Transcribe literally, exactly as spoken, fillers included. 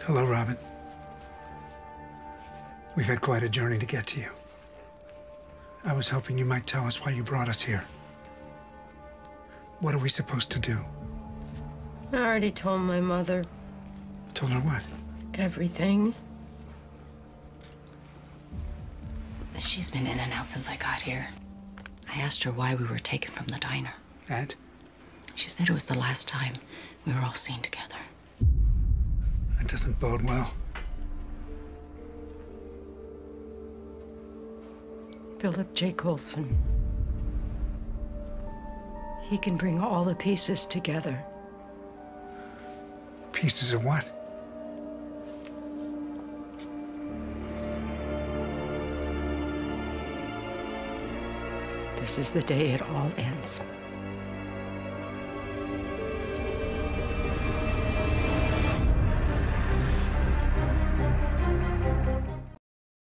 Hello, Robin. We've had quite a journey to get to you. I was hoping you might tell us why you brought us here. What are we supposed to do? I already told my mother. Told her what? Everything. She's been in and out since I got here. I asked her why we were taken from the diner. And? She said it was the last time we were all seen together. That doesn't bode well. Philip J. Coulson. He can bring all the pieces together. Pieces of what? This is the day it all ends.